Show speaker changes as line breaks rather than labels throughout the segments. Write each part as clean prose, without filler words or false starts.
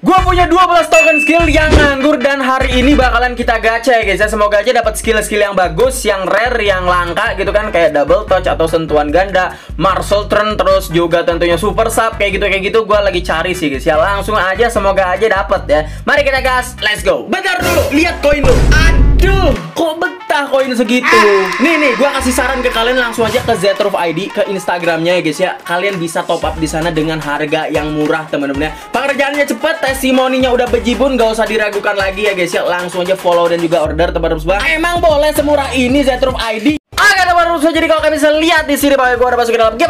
Gua punya 12 token skill yang nganggur dan hari ini bakalan kita gacha ya guys ya. Semoga aja dapat skill-skill yang bagus, yang rare, yang langka gitu kan, kayak double touch atau sentuhan ganda, martial turn, terus juga tentunya super sub kayak gitu. Gua lagi cari sih guys ya. Langsung aja, semoga aja dapat ya. Mari kita gas, let's go. Bentar dulu, lihat koin lu. Aduh, kok betah koin segitu. Nih, gua kasih saran ke kalian, langsung aja ke Zetruf ID, ke Instagramnya ya guys ya. Kalian bisa top up di sana dengan harga yang murah teman-teman ya. Pengerjaannya cepet, testimoninya udah bejibun, gak usah diragukan lagi ya guys ya. Langsung aja follow dan juga order teman-teman semua. Emang boleh semurah ini Zetruf ID? Oke teman-teman semua, jadi kalau kalian bisa lihat di sini bahwa gue udah masuk ke dalam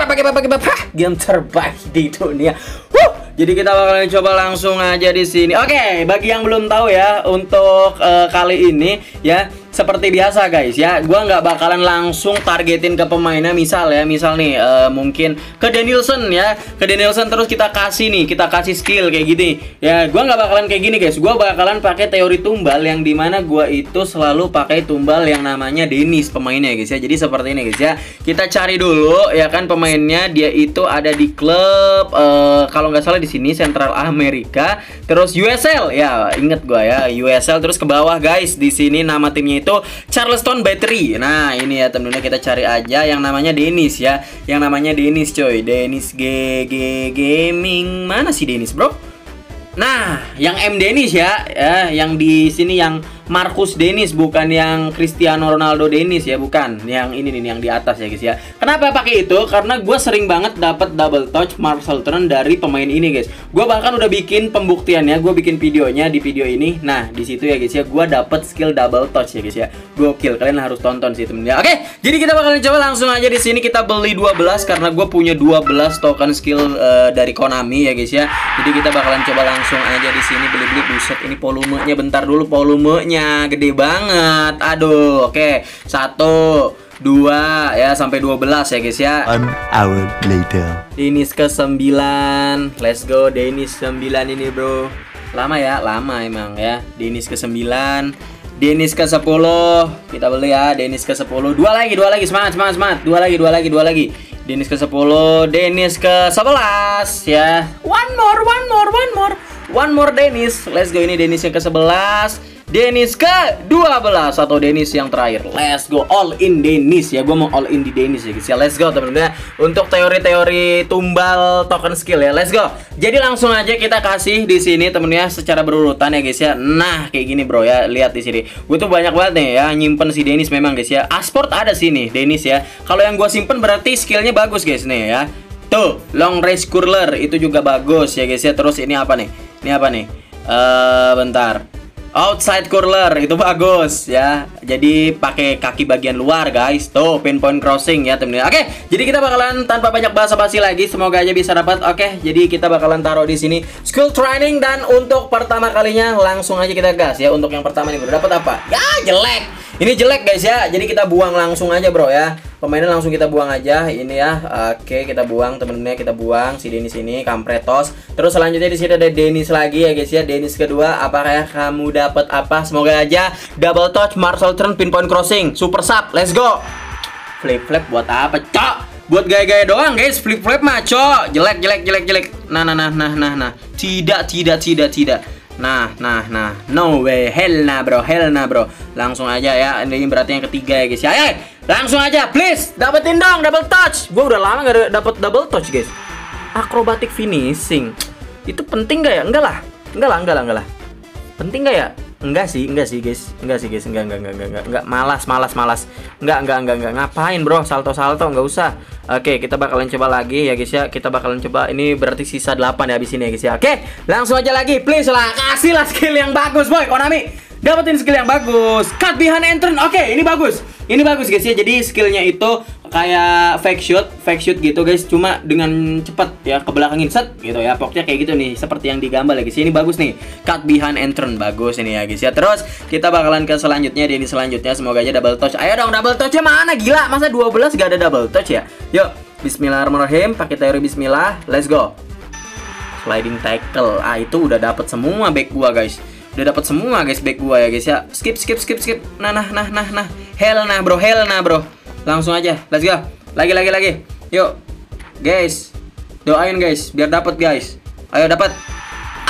game terbaik di dunia. Jadi kita bakalan coba langsung aja di sini. Oke, bagi yang belum tahu ya, untuk kali ini ya, seperti biasa guys ya, gua nggak bakalan langsung targetin ke pemainnya. Misal nih mungkin ke Danielson ya, ke Danielson terus kita kasih skill kayak gini ya. Gua nggak bakalan kayak gini guys, gua bakalan pakai teori tumbal, yang dimana gua itu selalu pakai tumbal yang namanya Dennis pemainnya guys ya. Jadi seperti ini guys ya, kita cari dulu ya kan pemainnya. Dia itu ada di klub kalau nggak salah di sini Central Amerika, terus USL ya, inget gua ya, USL. Terus ke bawah guys, di sini nama timnya itu Charleston Battery. Nah ini ya temen-temen, kita cari aja yang namanya Dennis ya, yang namanya Dennis coy, Dennis GG Gaming. Mana sih Dennis bro? Nah, yang M Dennis ya, yang di sini yang Marcus Dennis, bukan yang Cristiano Ronaldo Dennis ya, bukan. Yang ini nih, yang di atas ya guys ya. Kenapa pakai itu? Karena gue sering banget dapat double touch, martial turn dari pemain ini guys. Gue bahkan udah bikin pembuktiannya, gue bikin videonya di video ini. Nah, di situ ya guys ya, gue dapet skill double touch ya guys ya. Gokil, kalian harus tonton sih temen ya. Oke, jadi kita bakalan coba langsung aja di sini. Kita beli 12 karena gue punya 12 token skill dari Konami ya guys ya. Jadi kita bakalan coba langsung aja di sini beli-beli. Buset, ini volumenya, bentar dulu, volumenya gede banget. Aduh, oke. 1, 2 ya sampai 12 ya guys ya.
1 hour later.
Dennis ke 9. Let's go Dennis 9 ini bro. Lama ya, lama emang ya. Dennis ke 9. Dennis ke 10. Kita beli ya, Dennis ke 10. Dua lagi. Semangat. Dua lagi. Dennis ke 10, Dennis ke 11 ya. One more Dennis. Let's go, ini Dennis yang ke 11. Dennis ke 12 atau Dennis yang terakhir. Let's go, all in Dennis ya. Gue mau all in di Dennis ya guys ya. Let's go teman-teman. Untuk teori-teori tumbal token skill ya. Let's go. Jadi langsung aja kita kasih di sini temen-temen ya, secara berurutan ya guys ya. Nah, kayak gini bro ya. Lihat di sini. Gue tuh banyak banget nih ya nyimpen si Dennis memang guys ya. Asport ada sini Dennis ya. Kalau yang gue simpen berarti skillnya bagus guys nih ya. Tuh, long range curler itu juga bagus ya guys ya. Terus ini apa nih? Bentar. Outside curler itu bagus ya. Jadi pakai kaki bagian luar guys. Tuh, pinpoint crossing ya temen-temen. Oke, jadi kita bakalan tanpa banyak basa-basi lagi, semoga aja bisa dapat. Oke, jadi kita bakalan taruh di sini skill training, dan untuk pertama kalinya langsung aja kita gas ya. Untuk yang pertama nih bro, dapat apa? Ya, jelek. Ini jelek guys ya. Jadi kita buang langsung aja bro ya. Pemainnya langsung kita buang aja ini ya. Oke, kita buang temen-temennya, kita buang si Dennis ini, kampretos. Terus selanjutnya di sini ada Dennis lagi ya guys ya. Dennis kedua, apakah kamu dapat apa? Semoga aja double touch, martial turn, pinpoint crossing, super sub. Let's go. Flip flap buat apa, cok? Buat gaya-gaya doang guys. Flip flap mah cok. Jelek. Nah. Tidak. Nah. No way. Hell nah bro. Langsung aja ya. Ini berarti yang ketiga ya guys ya. Ayo, langsung aja please. Dapetin dong double touch. Gue udah lama gak dapet double touch guys. Acrobatic finishing itu penting gak ya? Enggak lah. Penting gak ya? Enggak sih guys. Enggak. Malas. Enggak. Ngapain bro? Salto enggak usah. Oke, kita bakalan coba lagi ya guys ya. Kita bakalan coba. Ini berarti sisa 8 ya habis ini ya guys ya. Oke, langsung aja lagi. Please lah, kasih lah skill yang bagus boy. Konami, dapetin skill yang bagus. Cut behind entrance. Oke, ini bagus guys ya. Jadi skillnya itu kayak fake shoot gitu guys, cuma dengan cepat ya, ke belakangin set gitu ya. Pokoknya kayak gitu nih, seperti yang digambar ya guys. Ini bagus nih, cut behind entrance, bagus ini ya guys ya. Terus kita bakalan ke selanjutnya, di selanjutnya semoga aja double touch. Ayo dong, double touchnya mana, gila, masa 12 gak ada double touch ya. Yuk, bismillahirrahmanirrahim, pakai teori bismillah. Let's go. Sliding tackle. Itu udah dapet semua back gua guys. Udah dapat semua guys back gua ya guys ya. Skip. Nah. Hell nah bro. Langsung aja. Let's go. Lagi. Yuk. Guys. Doain guys biar dapat guys. Ayo dapat.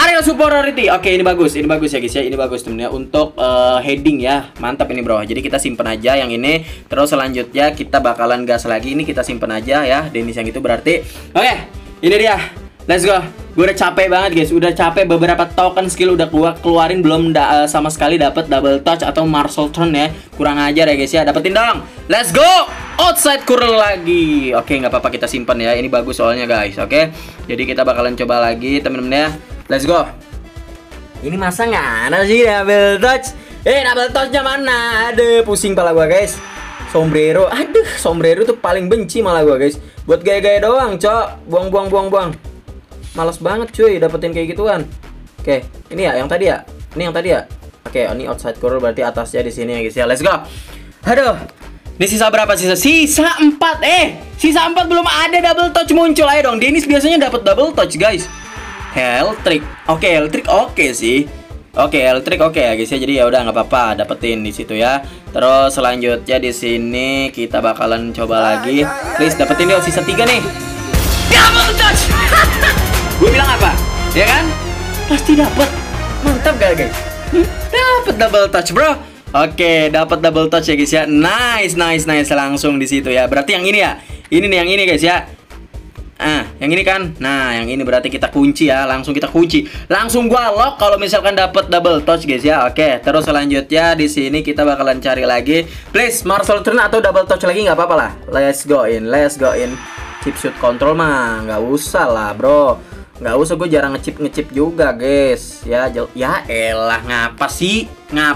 Aerial superiority. Oke, ini bagus ya guys ya. Ini bagus temennya untuk heading ya. Mantap ini bro. Jadi kita simpen aja yang ini. Terus selanjutnya kita bakalan gas lagi. Ini kita simpen aja ya. Dennis yang itu berarti. Oke, ini dia. Let's go. Gue udah capek banget guys. Udah capek, beberapa token skill udah keluarin belum sama sekali dapat double touch atau martial turn ya. Kurang ajar ya guys ya. Dapetin dong. Let's go. Outside curl lagi. Oke, nggak apa-apa kita simpan ya. Ini bagus soalnya guys. Oke. Jadi kita bakalan coba lagi temen-temen ya. Let's go. Ini masa nggak ada sih double touch? Double touchnya mana? Aduh, pusing pala gua guys. Sombrero. Aduh, sombrero tuh paling benci malah gua guys. Buat gaya-gaya doang, cok. Buang. Males banget cuy dapetin kayak gituan. Oke, ini ya yang tadi ya. Ini yang tadi ya. Oke, ini outside curl berarti atasnya di sini ya guys ya. Let's go. Aduh. Ini sisa berapa sisa? Sisa 4. Sisa 4 belum ada double touch muncul. Ayo dong. Dennis biasanya dapat double touch, guys. Helltrick. Oke, Helltrick oke sih. Oke, Helltrick oke ya guys ya. Jadi ya udah nggak apa-apa dapetin di situ ya. Terus selanjutnya di sini kita bakalan coba lagi. Please dapetin dia sisa 3 nih. Double touch. Gue bilang apa? Ya kan? Pasti dapet. Mantap gak guys? Dapat double touch, bro. Oke, dapat double touch ya guys ya. Nice langsung di situ ya. Berarti yang ini ya. Ini nih yang ini guys ya. Yang ini kan. Nah, yang ini berarti kita kunci ya. Langsung kita kunci. Langsung gua lock kalau misalkan dapat double touch guys ya. Oke, terus selanjutnya di sini kita bakalan cari lagi. Please, martial turn atau double touch lagi nggak apa-apa lah. Let's go in. Chip shoot control mah nggak usah lah, bro. Nggak usah, gue jarang ngechip juga guys. Ya elah, ngapa sih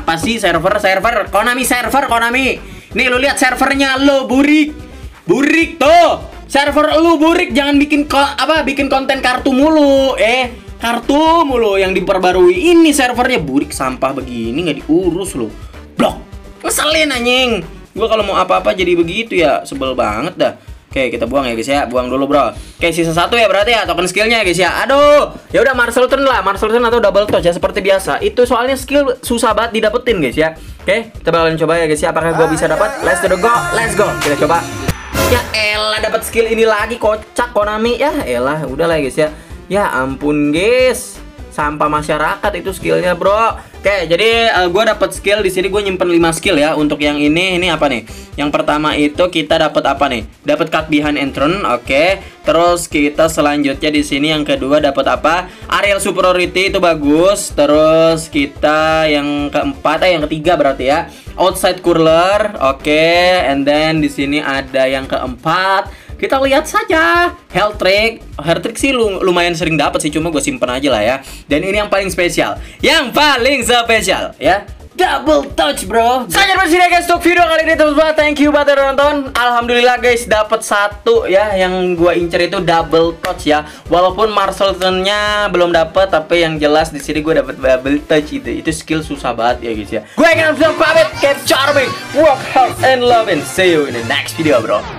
server Konami. Nih lu lihat servernya lo burik tuh. Server lu burik, jangan bikin konten kartu mulu. Kartu mulu yang diperbarui. Ini servernya burik sampah begini nggak diurus lo. Blok. Ngeselin anjing. Gua kalau mau apa-apa jadi begitu ya, sebel banget dah. Oke, kita buang ya guys ya. Buang dulu, bro. Oke, sisa 1 ya berarti ya token skillnya guys ya. Aduh. Ya udah martial turn lah, martial turn atau double touch ya seperti biasa. Itu soalnya skill susah banget didapetin guys ya. Oke, kita bakalan coba ya guys ya. Apakah gua bisa dapat? Let's go. Kita coba. Ya elah, dapat skill ini lagi, kocak Konami. Ya elah, udah lah guys ya. Ya ampun guys. Sampah masyarakat itu skillnya, bro. Oke, jadi gue dapat skill di sini, gue nyimpen 5 skill ya. Untuk yang ini apa nih? Yang pertama itu kita dapat apa nih? Dapat cut behind entrance, oke. Terus kita selanjutnya di sini yang kedua dapat apa? Aerial superiority, itu bagus. Terus kita yang keempat, yang ketiga berarti ya. Outside curler, oke. And then di sini ada yang keempat. Kita lihat saja. Helltrick sih lumayan sering dapat sih, cuma gue simpen aja lah ya. Dan ini yang paling spesial. Yang paling spesial ya. Double touch, bro. Saya bersini guys untuk video kali ini teman-teman. Thank you buat udah nonton. Alhamdulillah guys, dapat 1 ya. Yang gue incer itu double touch ya. Walaupun martial turn-nya belum dapat, tapi yang jelas di sini gue dapat double touch itu. Itu skill susah banget ya guys ya. Gue ingin langsung pamit. Keep charming, work hard and love, and see you in the next video, bro.